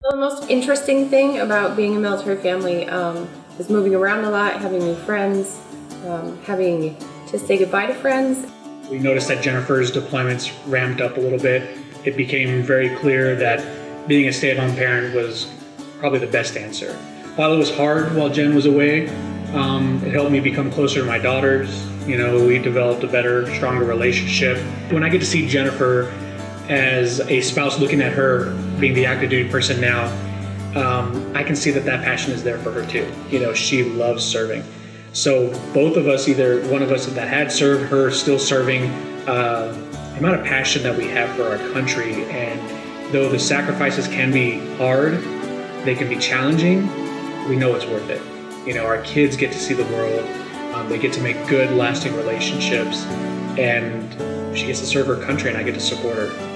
The most interesting thing about being a military family is moving around a lot, having new friends, having to say goodbye to friends. We noticed that Jennifer's deployments ramped up a little bit. It became very clear that being a stay-at-home parent was probably the best answer. While it was hard while Jen was away, it helped me become closer to my daughters. You know, we developed a better, stronger relationship. When I get to see Jennifer as a spouse looking at her, being the active duty person now, I can see that passion is there for her too. You know, she loves serving. So both of us, either one of us that had served, her still serving, the amount of passion that we have for our country, and though the sacrifices can be hard, they can be challenging, we know it's worth it. You know, our kids get to see the world, they get to make good, lasting relationships, and she gets to serve her country and I get to support her.